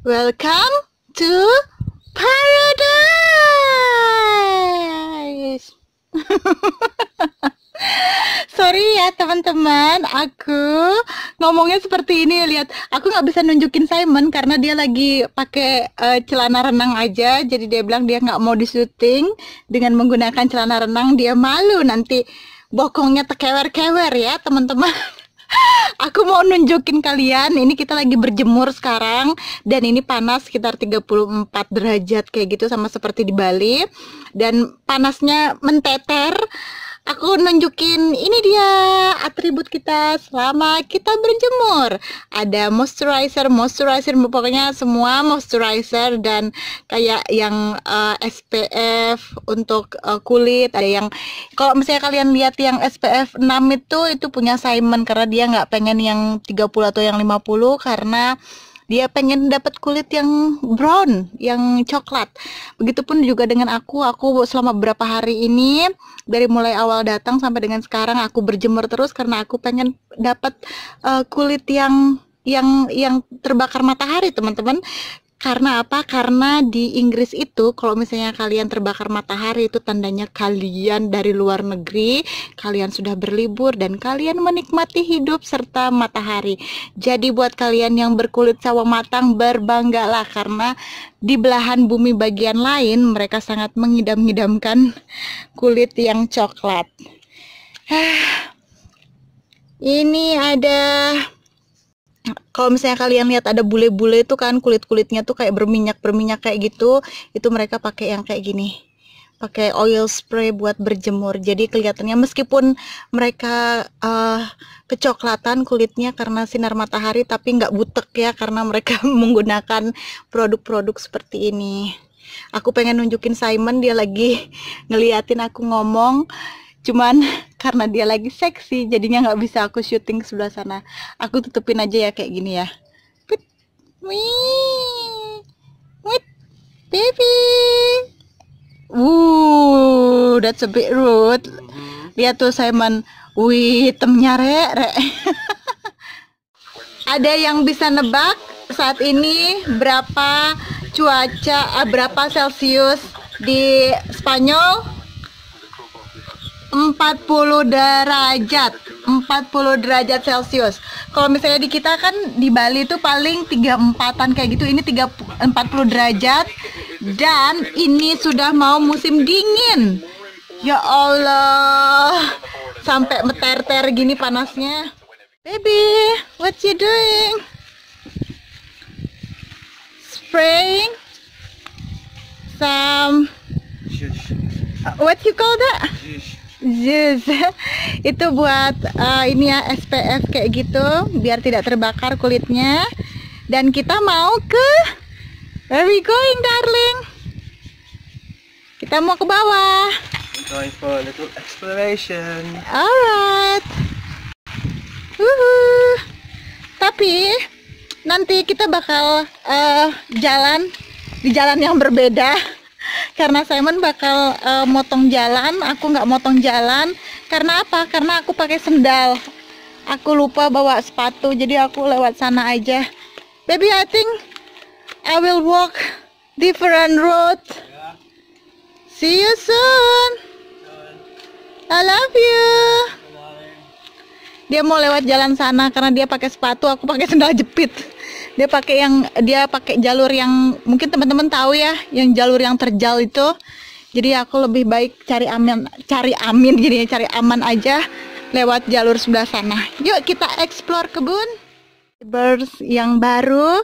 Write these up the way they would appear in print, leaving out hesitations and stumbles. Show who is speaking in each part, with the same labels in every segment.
Speaker 1: Welcome to paradise. Sorry ya teman-teman, aku ngomongnya seperti ini. Lihat, aku nggak bisa nunjukin Simon karena dia lagi pakai celana renang aja. Jadi dia bilang dia nggak mau disyuting dengan menggunakan celana renang. Dia malu nanti bokongnya terkewer-kewer ya teman-teman. Aku mau nunjukin kalian, ini kita lagi berjemur sekarang dan ini panas sekitar 34 derajat kayak gitu, sama seperti di Bali, dan panasnya menteter. Aku nunjukin, ini dia atribut kita selama kita berjemur. Ada moisturizer, pokoknya semua moisturizer, dan kayak yang SPF untuk kulit. Ada yang, kalau misalnya kalian lihat yang SPF 6 itu punya Simon, karena dia nggak pengen yang 30 atau yang 50, karena dia pengen dapat kulit yang brown, yang coklat. Begitupun juga dengan aku selama beberapa hari ini, dari mulai awal datang sampai dengan sekarang, aku berjemur terus karena aku pengen dapat kulit yang terbakar matahari, teman-teman. Karena apa? Karena di Inggris itu kalau misalnya kalian terbakar matahari, itu tandanya kalian dari luar negeri, kalian sudah berlibur dan kalian menikmati hidup serta matahari. Jadi buat kalian yang berkulit sawo matang, berbanggalah, karena di belahan bumi bagian lain mereka sangat mengidam-idamkan kulit yang coklat. Ini ada, kalau misalnya kalian lihat ada bule-bule itu kan, kulit-kulitnya tuh kayak berminyak kayak gitu, itu mereka pakai yang kayak gini, pakai oil spray buat berjemur. Jadi kelihatannya meskipun mereka kecoklatan kulitnya karena sinar matahari, tapi nggak butek ya, karena mereka menggunakan produk-produk seperti ini. Aku pengen nunjukin Simon, dia lagi ngeliatin aku ngomong, cuman karena dia lagi seksi jadinya nggak bisa aku syuting ke sebelah sana. Aku tutupin aja ya kayak gini ya. Wait, baby. That's a bit rude. Lihat tuh Simon, hitamnya rek. Ada yang bisa nebak saat ini berapa cuaca, berapa Celcius di Spanyol? 40 derajat 40 derajat Celcius. Kalau misalnya di kita kan di Bali itu paling 34-an kayak gitu, ini 40 derajat, dan ini sudah mau musim dingin. Ya Allah, sampai meter-ter gini panasnya. Baby, what you doing? Spraying some, what you call that? Yes. Itu buat ini ya, SPF kayak gitu biar tidak terbakar kulitnya. Dan kita mau ke, where we going darling? Kita mau ke bawah.
Speaker 2: Going for a little exploration.
Speaker 1: Alright. Tapi nanti kita bakal jalan di jalan yang berbeda. Karena Simon bakal motong jalan, aku nggak motong jalan. Karena apa? Karena aku pakai sendal. Aku lupa bawa sepatu, jadi aku lewat sana aja. Baby, I think I will walk different road. See you soon. I love you. Dia mau lewat jalan sana karena dia pakai sepatu, aku pakai sendal jepit. Dia pakai jalur yang mungkin teman-teman tahu ya, yang jalur yang terjal itu. Jadi aku lebih baik cari aman aja lewat jalur sebelah sana. Yuk kita explore kebun. Birds yang baru.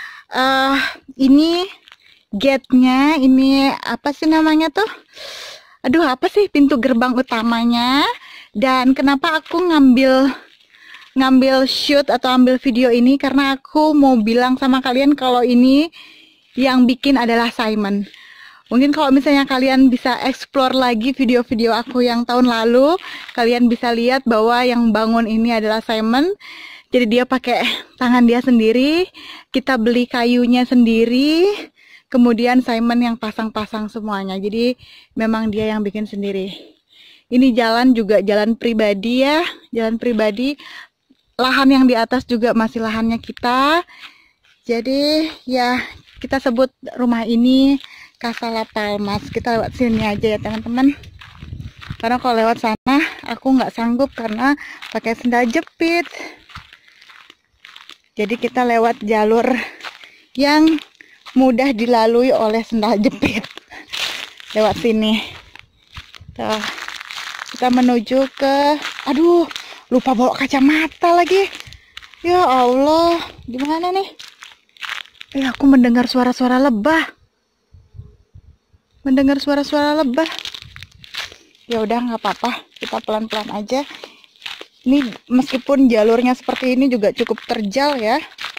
Speaker 1: Ini gate-nya, ini apa sih namanya tuh? Aduh, apa sih, pintu gerbang utamanya. Dan kenapa aku ngambil shoot atau ambil video ini, karena aku mau bilang sama kalian kalau ini yang bikin adalah Simon. Mungkin kalau misalnya kalian bisa explore lagi video-video aku yang tahun lalu, kalian bisa lihat bahwa yang bangun ini adalah Simon. Jadi dia pakai tangan dia sendiri, kita beli kayunya sendiri, kemudian Simon yang pasang-pasang semuanya. Jadi memang dia yang bikin sendiri. Ini jalan juga jalan pribadi ya, jalan pribadi. Lahan yang di atas juga masih lahannya kita. Jadi ya kita sebut rumah ini Casa La Palmas. Kita lewat sini aja ya teman-teman. Karena kalau lewat sana aku nggak sanggup karena pakai sendal jepit. Jadi kita lewat jalur yang mudah dilalui oleh sendal jepit. Lewat sini. Tuh, kita menuju ke, aduh, lupa bawa kacamata lagi. Ya Allah, gimana nih? Aku mendengar suara-suara lebah. Ya udah nggak apa-apa, kita pelan-pelan aja. Ini meskipun jalurnya seperti ini juga cukup terjal ya.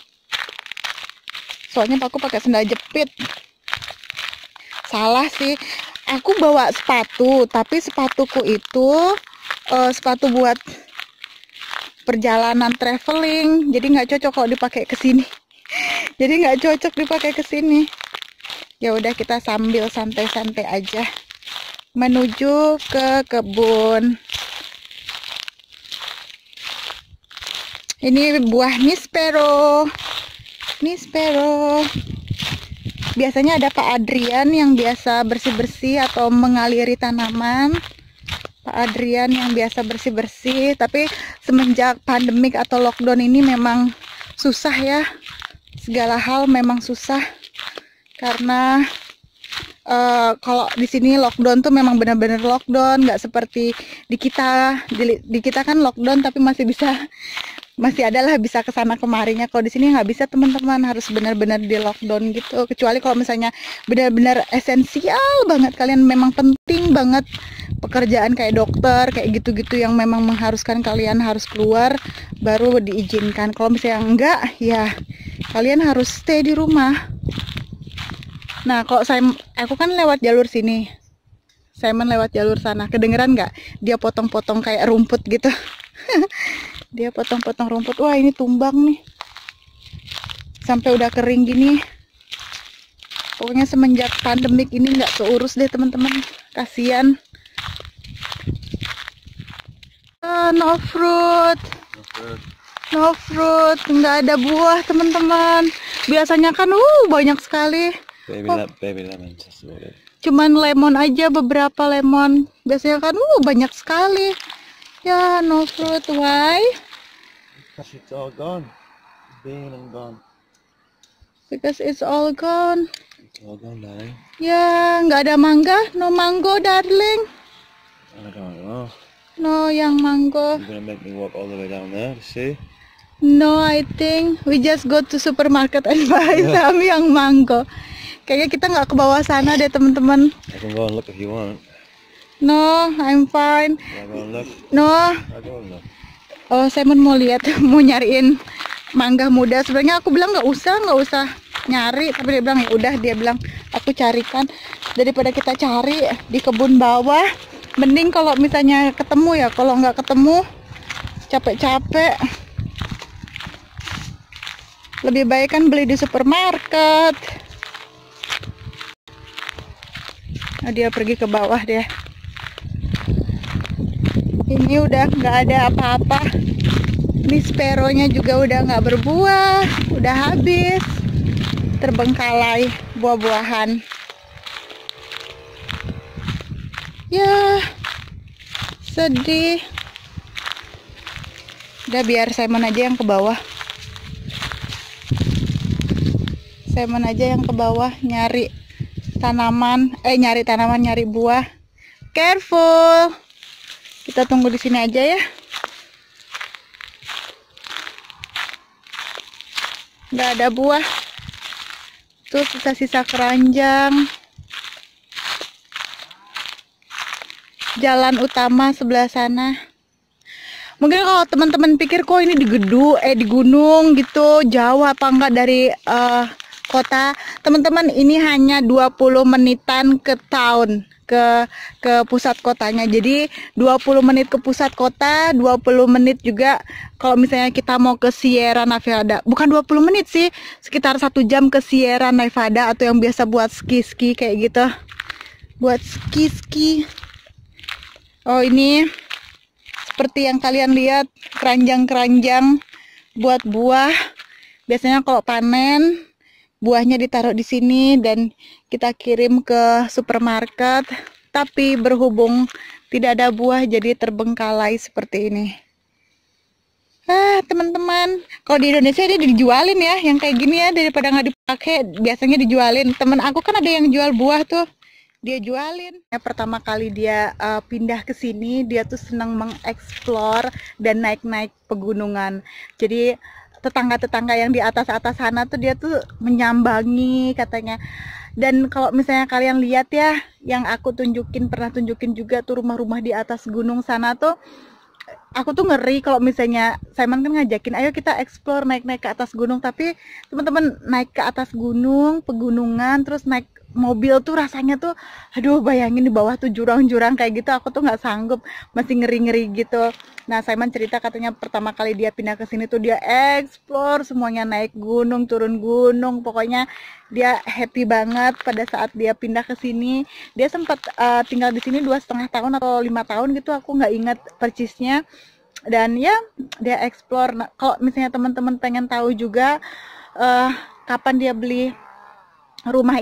Speaker 1: Soalnya aku pakai sendal jepit. Salah sih. Aku bawa sepatu, tapi sepatuku itu sepatu buat perjalanan traveling. Jadi nggak cocok kalau dipakai ke sini. Ya udah kita sambil santai-santai aja menuju ke kebun. Ini buah nispero. Biasanya ada Pak Adrian yang biasa bersih-bersih atau mengaliri tanaman. Pak Adrian yang biasa bersih-bersih, tapi semenjak pandemik atau lockdown ini memang susah ya. Segala hal memang susah karena kalau di sini lockdown tuh memang benar-benar lockdown, nggak seperti di kita. Di kita kan lockdown tapi masih adalah bisa kesana kemarinya. Kalau di sini nggak bisa teman-teman, harus benar-benar di lockdown gitu. Kecuali kalau misalnya benar-benar esensial banget, kalian memang penting banget pekerjaan kayak dokter kayak gitu-gitu yang memang mengharuskan kalian harus keluar, baru diizinkan. Kalau misalnya enggak, ya kalian harus stay di rumah. Nah, kalau aku kan lewat jalur sini, Simon lewat jalur sana. Kedengeran nggak? Dia potong-potong kayak rumput gitu. Dia potong-potong rumput. Wah, ini tumbang nih. Sampai udah kering gini. Pokoknya semenjak pandemik ini nggak keurus deh teman-teman. Kasian. No fruit. Nggak ada buah teman-teman. Biasanya kan banyak sekali.
Speaker 2: Baby lemon, just about it.
Speaker 1: Cuman lemon aja, beberapa lemon. Biasanya kan banyak sekali. Ya, no fruit. Why?
Speaker 2: Because it's all gone. Being and gone.
Speaker 1: Because it's all gone.
Speaker 2: It's all gone, darling.
Speaker 1: Ya, nggak ada mangga. No mango, darling.
Speaker 2: I don't know.
Speaker 1: No, yang mango.
Speaker 2: You're gonna make me walk all the way down there to see?
Speaker 1: No, I think we just go to supermarket and buy some yang mango. Kayaknya kita nggak ke bawah sana deh teman-teman.
Speaker 2: I can go and look if you want.
Speaker 1: No, I'm fine.
Speaker 2: Can I go and look?
Speaker 1: No.
Speaker 2: I go and look.
Speaker 1: Oh, Simon mau lihat, mau nyariin mangga muda. Sebenarnya aku bilang nggak usah nyari, tapi dia bilang ya udah. Dia bilang aku carikan, daripada kita cari di kebun bawah. Mending kalau misalnya ketemu ya. Kalau nggak ketemu, capek-capek. Lebih baik kan beli di supermarket. Nah, dia pergi ke bawah deh. Ini udah nggak ada apa-apa. Ini speronya juga udah nggak berbuah, udah habis, terbengkalai buah-buahan. Ya, sedih. Udah biar Simon aja yang ke bawah. Simon aja yang ke bawah nyari tanaman, nyari buah. Careful. Kita tunggu di sini aja ya. Nggak ada buah. Tuh sisa-sisa keranjang. Jalan utama sebelah sana. Mungkin kalau teman-teman pikir kok ini di gunung gitu, jauh apa enggak dari kota. Teman-teman, ini hanya 20 menitan ke town, ke pusat kotanya. Jadi 20 menit ke pusat kota, 20 menit juga kalau misalnya kita mau ke Sierra Nevada. Bukan 20 menit sih, sekitar 1 jam ke Sierra Nevada, atau yang biasa buat ski kayak gitu. Buat ski. Oh, ini seperti yang kalian lihat, keranjang-keranjang buat buah. Biasanya kalau panen buahnya ditaruh di sini dan kita kirim ke supermarket. Tapi berhubung tidak ada buah jadi terbengkalai seperti ini. Teman-teman, kalau di Indonesia dia dijualin ya, yang kayak gini ya, daripada nggak dipakai, biasanya dijualin. Temen aku kan ada yang jual buah tuh, dia jualin. Pertama kali dia pindah ke sini, dia tuh senang mengeksplor dan naik-naik pegunungan. Jadi tetangga-tetangga yang di atas-atas sana tuh dia tuh menyambangi katanya. Dan kalau misalnya kalian lihat ya, yang aku pernah tunjukin juga tuh rumah-rumah di atas gunung sana tuh, aku tuh ngeri kalau misalnya Simon kan ngajakin ayo kita explore naik-naik ke atas gunung, tapi teman-teman naik ke atas gunung, pegunungan, terus naik mobil tuh rasanya tuh aduh, bayangin di bawah tuh jurang-jurang kayak gitu, aku tuh nggak sanggup, masih ngeri-ngeri gitu. Nah, Simon cerita katanya pertama kali dia pindah ke sini tuh dia explore semuanya, naik gunung, turun gunung, pokoknya dia happy banget pada saat dia pindah ke sini. Dia sempat tinggal di sini 2,5 tahun atau 5 tahun gitu, aku nggak ingat persisnya. Dan ya dia explore. Nah, kalau misalnya teman-teman pengen tahu juga kapan dia beli rumah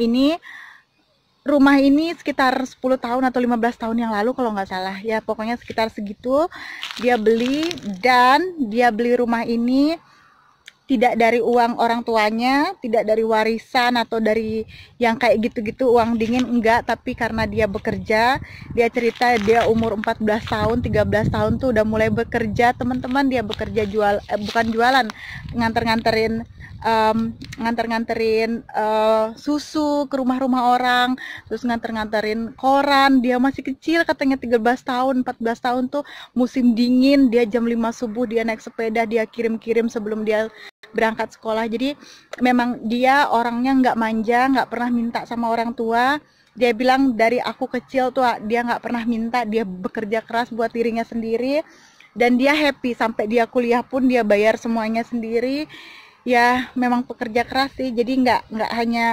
Speaker 1: ini sekitar 10 tahun atau 15 tahun yang lalu kalau nggak salah ya, pokoknya sekitar segitu dia beli. Dan dia beli rumah ini tidak dari uang orang tuanya, tidak dari warisan atau dari yang kayak gitu-gitu uang dingin, enggak, tapi karena dia bekerja. Dia cerita dia umur 14 tahun, 13 tahun tuh udah mulai bekerja, teman-teman. Dia bekerja bukan jualan, nganter-nganterin susu ke rumah-rumah orang, terus nganter-nganterin koran. Dia masih kecil katanya, 13 tahun, 14 tahun tuh musim dingin, dia jam 5 subuh dia naik sepeda, dia kirim-kirim sebelum dia berangkat sekolah. Jadi memang dia orangnya nggak manja, nggak pernah minta sama orang tua. Dia bilang dari aku kecil tuh dia nggak pernah minta, dia bekerja keras buat dirinya sendiri, dan dia happy sampai dia kuliah pun dia bayar semuanya sendiri. Ya memang pekerja keras sih, jadi nggak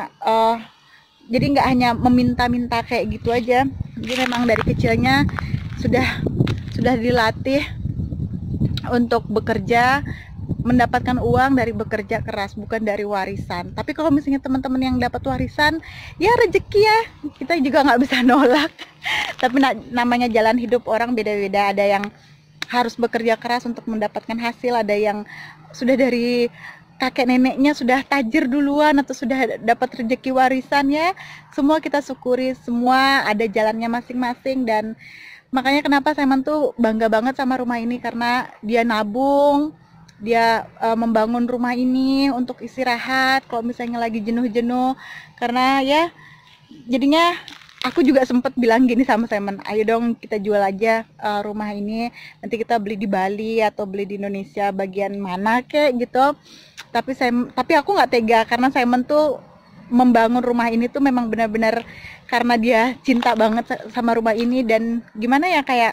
Speaker 1: hanya meminta-minta kayak gitu aja. Jadi memang dari kecilnya sudah dilatih untuk bekerja, mendapatkan uang dari bekerja keras, bukan dari warisan. Tapi kalau misalnya teman-teman yang dapat warisan, ya rezeki ya, kita juga nggak bisa nolak. Tapi namanya jalan hidup orang beda-beda. Ada yang harus bekerja keras untuk mendapatkan hasil, ada yang sudah dari kakek neneknya sudah tajir duluan atau sudah dapat rezeki warisan. Ya semua kita syukuri, semua ada jalannya masing-masing. Dan makanya kenapa Simon tuh bangga banget sama rumah ini, karena dia nabung, dia membangun rumah ini untuk istirahat kalau misalnya lagi jenuh-jenuh. Karena ya jadinya aku juga sempat bilang gini sama Simon, ayo dong kita jual aja rumah ini, nanti kita beli di Bali atau beli di Indonesia bagian mana kayak gitu. Tapi aku nggak tega, karena Simon tuh membangun rumah ini tuh memang benar-benar karena dia cinta banget sama rumah ini. Dan gimana ya, kayak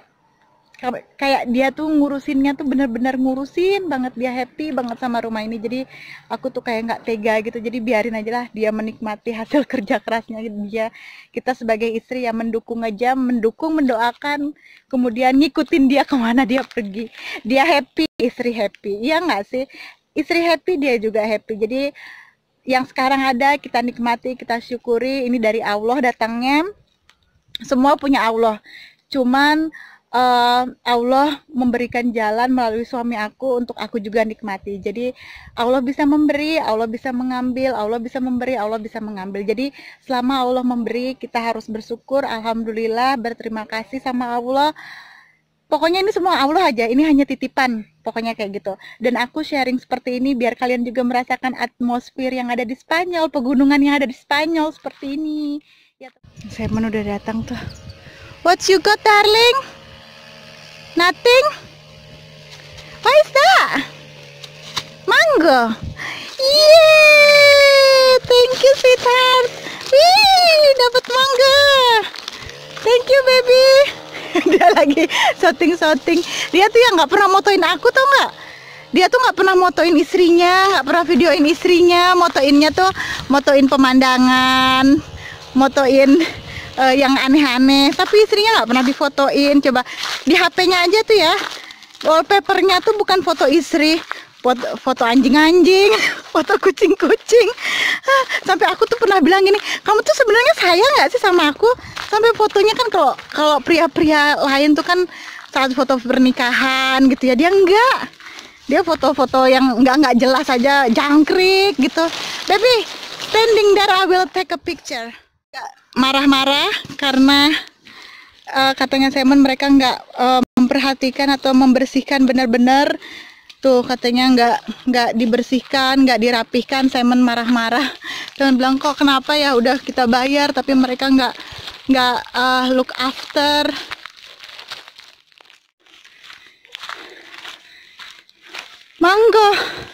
Speaker 1: dia tuh ngurusinnya tuh bener-bener ngurusin banget, dia happy banget sama rumah ini. Jadi aku tuh kayak nggak tega gitu, jadi biarin aja lah dia menikmati hasil kerja kerasnya dia. Kita sebagai istri ya mendukung aja, mendoakan, kemudian ngikutin dia kemana dia pergi. Dia happy, istri happy, iya nggak sih? Istri happy, dia juga happy. Jadi yang sekarang ada kita nikmati, kita syukuri, ini dari Allah datangnya, semua punya Allah. Cuman Allah memberikan jalan melalui suami aku untuk aku juga nikmati. Jadi Allah bisa memberi, Allah bisa mengambil, Allah bisa memberi, Allah bisa mengambil. Jadi selama Allah memberi, kita harus bersyukur, alhamdulillah, berterima kasih sama Allah. Pokoknya ini semua Allah aja, ini hanya titipan, pokoknya kayak gitu. Dan aku sharing seperti ini biar kalian juga merasakan atmosfer yang ada di Spanyol, pegunungan yang ada di Spanyol seperti ini. Ya, Simon udah datang tuh. What you got, darling? Nothing? What is that? Mango. Yeay, thank you sweetheart. Wih, dapat mangga. Thank you baby. Dia lagi shooting. Dia tuh yang nggak pernah motoin aku, tau nggak? Dia tuh nggak pernah motoin istrinya, nggak pernah videoin istrinya. Motoinnya tuh motoin pemandangan, motoin yang aneh-aneh, tapi istrinya nggak pernah difotoin. Coba di HP-nya aja tuh ya, wallpapernya tuh bukan foto istri, foto anjing-anjing, foto kucing-kucing. Sampai aku tuh pernah bilang gini, kamu tuh sebenarnya sayang nggak sih sama aku? Sampai fotonya kan kalau pria-pria lain tuh kan saat foto pernikahan gitu ya, dia enggak. Dia foto-foto yang enggak jelas aja, jangkrik gitu. Baby, standing there, I will take a picture. Marah-marah karena katanya Simon mereka nggak memperhatikan atau membersihkan benar-benar. Tuh katanya nggak dibersihkan, nggak dirapihkan. Simon marah-marah dan bilang, kok kenapa ya, udah kita bayar tapi mereka nggak look after. Mangga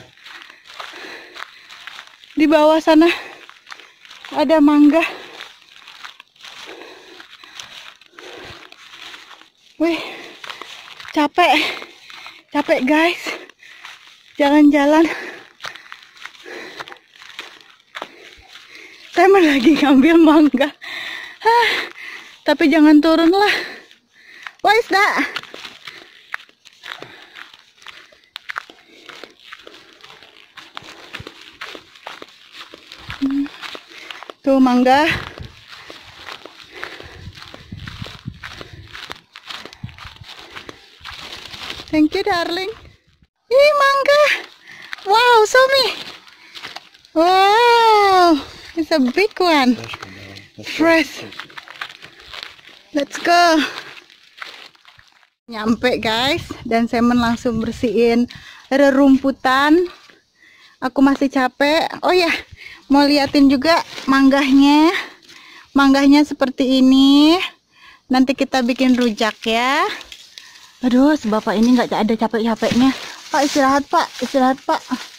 Speaker 1: di bawah sana ada mangga. Wih, capek guys, jalan-jalan. Saya lagi ngambil mangga, tapi jangan turun lah. What is that? Tuh mangga. Thank you, darling. Ih, mangga. Wow, Somi. Wow, it's a big one. Fresh. Let's go. Nyampe guys, dan Simon langsung bersihin rerumputan. Aku masih capek. Oh ya, mau liatin juga manggahnya. Manggahnya seperti ini. Nanti kita bikin rujak ya. Aduh, si bapak ini nggak ada capek-capeknya. Pak, istirahat Pak, istirahat Pak.